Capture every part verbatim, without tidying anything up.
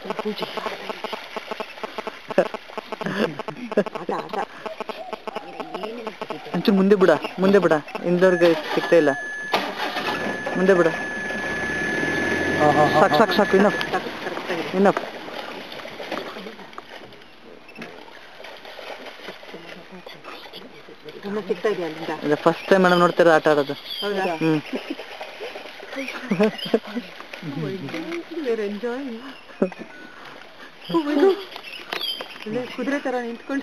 ಪೂಜೆ ಆಟ ಆಟ ಒಂಚೂರು ಮುಂದೆ ಬಿಡ ಮುಂದೆ ಬಿಡ ಇಂದವ್ರಿಗೆ ಸಿಗ್ತಾ ಇಲ್ಲ ಮುಂದೆ ಬಿಡ ಸಾಕು ಸಾಕು ಸಾಕು ಇನ್ನಫ್ ಇನ್ನಫ್ ಸಿಗ್ತಾ ಇದೆಯಾ ಅಲ್ಲಿಂದ ಫಸ್ಟ್ ಟೈಮ್ ಮೇಡಮ್ ನೋಡ್ತೀರಾ ಆಟ ಆಡೋದು ಹ್ಞೂ ಎಂಜಾಯ್ ಕುದುರೆ ತರ ನಿಂತ್ಕೊಂಡು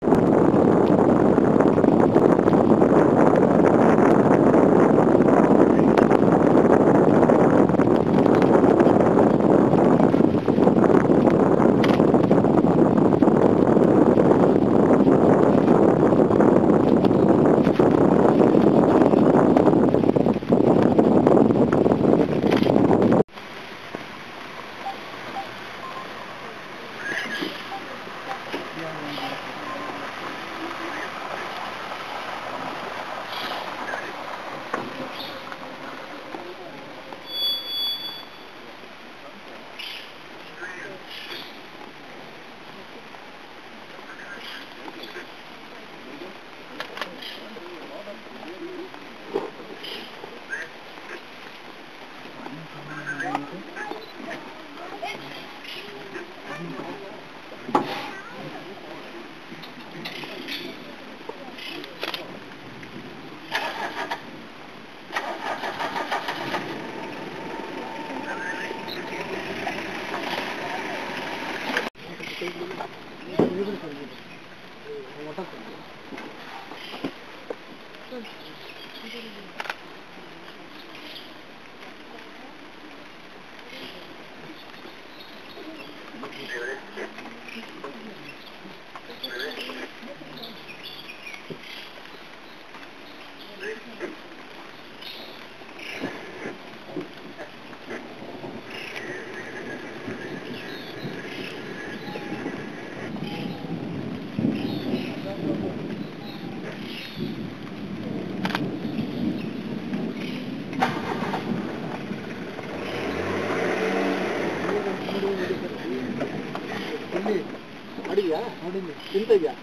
ಅಡಿಯಾ ನೋಡಿಲ್ಲ ತಿಂತ ಇದೆಯಾ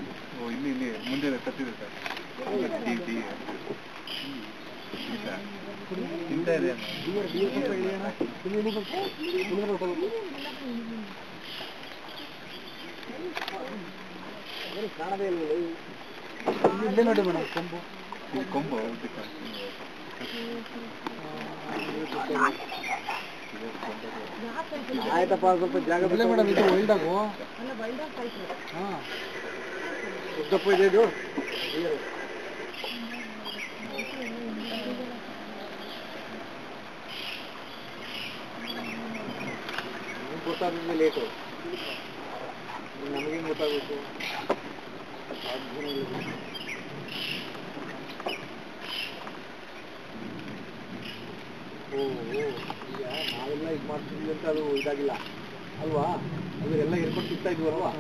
ಓ ಇಲ್ಲಿ ಇಲ್ಲಿ ಮುಂದೆ ಕತ್ತಿದೆ ಸರ್ ಟೀ ಟೀ ತಿಂತ ಇದೆ ಕಾಣದೇ ಇಲ್ಲ ಇಲ್ಲೇ ನೋಡಿ ಮೇಡಮ್ ಕೊಂಬು ಇದು ಕೊಂಬು ಆಯ್ತಪ್ಪ ಸ್ವಲ್ಪ ಜಾಗ ಬಿಡ ಮೇಡಮ್ ಇದು ವೈಲ್ಡಾಗು ಹಾಂ ಉದ್ದಪ್ಪ ಇದೆ ಇದು ಗೊತ್ತಾದ್ರೆ ಲೇಟು ನಮಗೇನು ಗೊತ್ತಾಗಬೇಕು ಓ ಈಗ ನಾವೆಲ್ಲ ಇದು ಮಾಡ್ತಿದ್ವಿ ಅಂತ ಅದು ಇದಾಗಿಲ್ಲ ಅಲ್ವಾ ಅದೆಲ್ಲ ಹಿಡ್ಕೊಂಡು ಸಿಗ್ತಾ ಇದ್ವಿ ಅಲ್ವಾ